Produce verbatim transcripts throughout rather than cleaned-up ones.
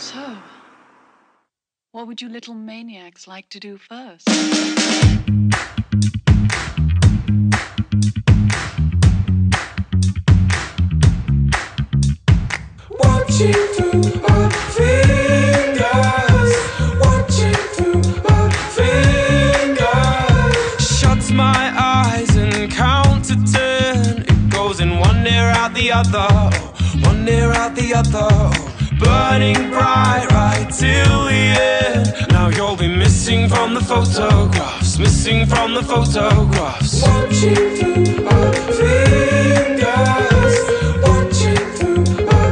So, what would you little maniacs like to do first? Watching through my fingers, watching through my fingers. Shuts my eyes and count to ten. It goes in one ear out the other, one ear out the other. Burning bright right till the end. Now you'll be missing from the photographs, missing from the photographs. Watching through my fingers, watching through my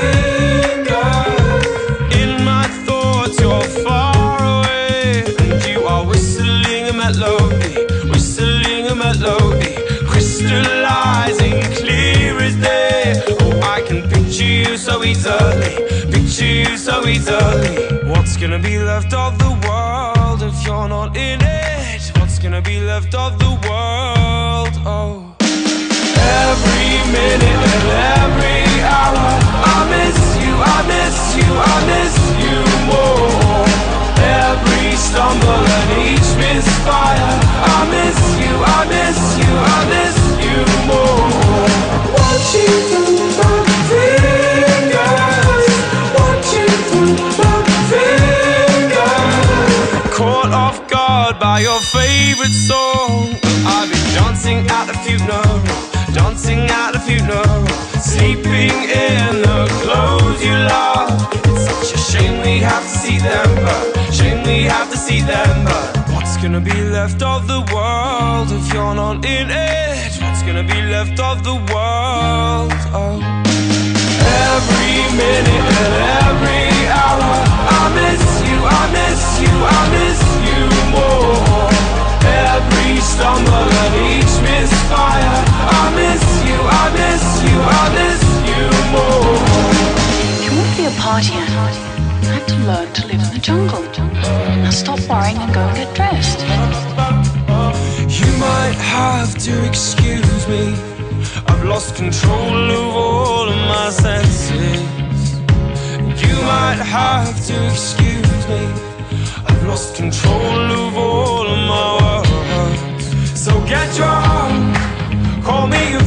fingers. In my thoughts you're far away, and you are whistling a melody, whistling a melody, crystallizing clear as day. Oh, I can picture you so easily, picture you so easily. What's gonna be left of the world if you're not in it? What's gonna be left of the world? Oh, every minute and every hour I miss you, I miss you, I miss you more. Every stumble and each misfire I miss you, I miss you, I miss you more. Watching through my fingers, watching through my fingers. Caught off guard by your favorite song, I've been dancing at a funeral, dancing at a funeral, sleeping in the clothes you love. It's such a shame we have to see them, but shame we have to see them, but what's gonna be left of the world if you're not in it? What's gonna be left of the world? Oh, every minute and every hour I miss you, I miss you, I miss you more. Every stumble and each misfire I miss you, I miss you, I miss you more. If you want to be a party animal, you have to learn to live in the jungle. Now stop worrying and go and get dressed. You might have to excuse me, I've lost control of all of my senses. You might have to excuse me, I've lost control of all of my words. So get drunk, call me a